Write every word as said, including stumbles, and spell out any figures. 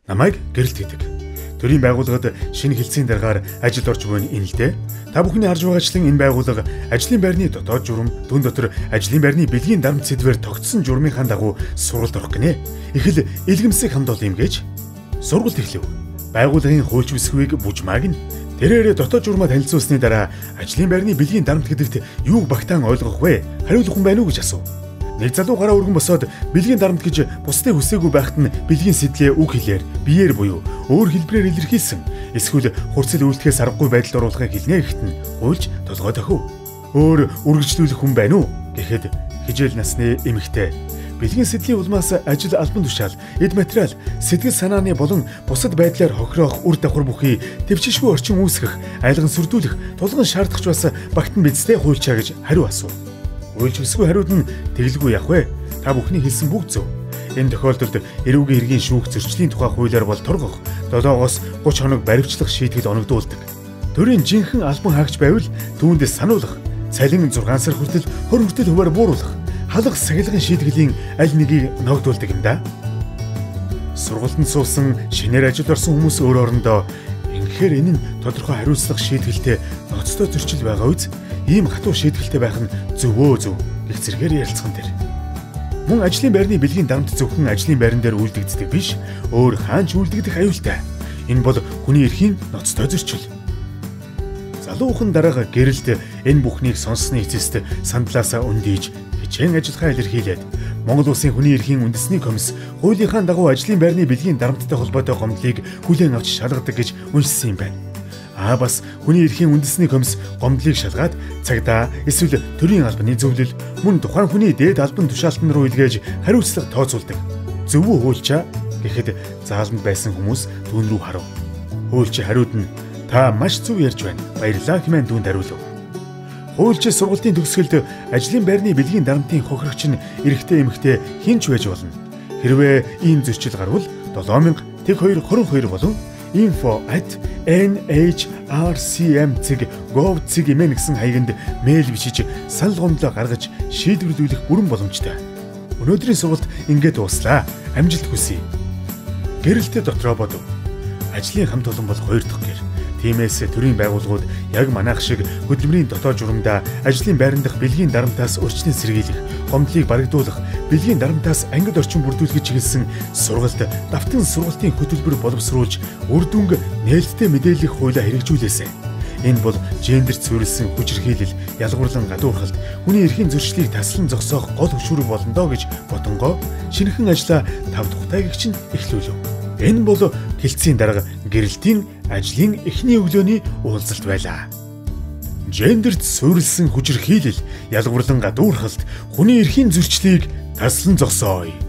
намайг гэрэлт хийдэг. Төрийн байгууллагад шинэ хэлтсийн дараагаар ажилд орж буй энэ л дээ. Та бүхний харж байгаачлан энэ байгууллага ажлын байрны дотоод журам, дүн дотор ажлын байрны бэлгийн дарамт сэдвээр тогтсон журмынхаа дагуу сургалт орох гинэ. Их л илгэмсэх хамт бол юм гэж сургалт эхлэв. Байгууллагын хуульч бүсгүйг бужмааг нь тэрээр дотоод журмаа танилцуулсны дараа ажлын байрны бэлгийн дарамт гэдэгт юуг багтаан ойлгох вэ? Хариулах хүн байна уу гэж асуув. Нэг залуу гараа өргөн босоод бэлгийн дарамт гэж бусдыг хүсээгүй байхад нь бэлгийн сэтлээ үг хэлээр биеэр буюу өөр хэлбэрээр илэрхийлсэн. Эсвэл хурцл үйлдэхээс аргагүй байдалд оруулахыг хэлнэ гэхэд нь хуульч толгой дохив. Өөр үргэлжлүүлэх хүн байна уу гэхэд хижээл насны эмэгтэй бэлгийн сэдлийн улмаас ажил албан тушаал, эд материал, сэтгэл санааны болон бусад байдлаар хохироох үр дагавар бүхий төвчшгүй орчин үүсгэх, айлган сүрдүүлэх, тулган шаардах ч бас багтан бидстэй хуульчаа гэж хариу асуув. Хуульч бүсгүй хариуд нь тэгэлгүй явах вэ? Та бүхний хэлсэн бүгд зөв. Энэ тохиолдолд эрүүгийн иргэн шүүх зөрчлийн тухай хуулиар бол торгох долоогоос гуч хоног баривчлах шийтгэл оногдуулдаг. Төрийн жинхэнэ албан хаагч байвал түүнд сануулгах, цалин зургаан сар хүртэл хөр хүртэл хуваар бууруулах, халах сахилгын шийтгэлийн аль нэгийг ногдуулдаг юм да. Сургалтанд суусан шинээр ажилд орсон хүмүүс өөр орондоо ингэхээр энэ нь тодорхой хариуцлага шийтгэлтэй ноцтой зөрчил байгаа үз. Ийм хатуу шийдвэртэй байх нь зөвөө зөв гэх зэрэгээр ярилцсан тэр. Мөн ажлын байрны бэлгийн дарамт зөвхөн ажлын байран дээр үйлдэгддэг биш, өөр хаанч үйлдэгдэх аюултай. Энэ бол хүний эрхийн ноцтой зөрчил. Залуухан дараага гэрэлд энэ бүхнийг сонссны эцэст сандлаасаа өндийж хичээн ажиллахаа илэрхийлээд Монгол Улсын хүний эрхийн үндэсний комисс хуулийнхаа дагуу ажлын байрны бэлгийн дарамттай холбоотой гомдлыг хүлээн авч шалгадаг гэж уншсан юм байна. А бас хүний эрхийн үндэсний комисс гомдлыг шалгаад цагдаа эсвэл төрийн албаны зөвлөл мөн тухайн хүний дээд албан тушаалтан руу илгээж хариуцлага тооцоолдог. Зөв үү хуульчаа гэхэд заалмд байсан хүмүүс түүн рүү харав. Хуульч хариуд нь та маш зөв ярьж байна. Баярлалаа хэмээн түүнд хариулав. Хуульч сургалтын төгсгөлд ажлын байрны бэлгийн дарамтын хохирогч нь эрэгтэй эмэгтэй хинч байж болно. Хэрвээ ийм зөрчил гарвал долоо мянга тэг хоёр хорин хоёр болон info at n h r c m dot gov dot m e гэсэн хаяганд мэйл бичиж санал гомдлоо гаргаж шийдвэрлүүлэх бүрэн боломжтой. Өнөөдрийн сургалт ингээд дууслаа. Амжилт хүсье. Гэрэлтэ дотроо бодов. Ажлын хамт олон бол хоёр дахь гэр. Тиймээс төрийн байгууллагууд яг манайх шиг хөдөлмөрийн дотоод журамдаа ажлын байран дахь бэлгийн дарамтаас урьдчилан сэргийлэх, гомдлыг барагдуулах, бэлгийн дарамтаас ангид орчин бүрдүүлэх чиглэсэн сургалт давтан сургалтын хөтөлбөр боловсруулж үр дүнг нээлттэй мэдээлэх хуулиа хэрэгжүүлээсэ. Энэ бол гендерт суурилсан хүчирхийлэл, ялгуурлан гадуурхалт, хүний эрхийн зөрчлийг таслан зогсоох гол хөшүүрэг болно доо гэж бодонгоо шинэхэн ажлаа тав тухтайг чинь эхлүүлв. Энэ бол хэлтсийн дарга гэрэлтийн ажлын эхний өглөөний уулзалт байлаа. Гендерт суурилсан хүчирхийлэл, ялгуурлан гадуурхалт, хүний эрхийн зөрчлийг таслан зогсооё.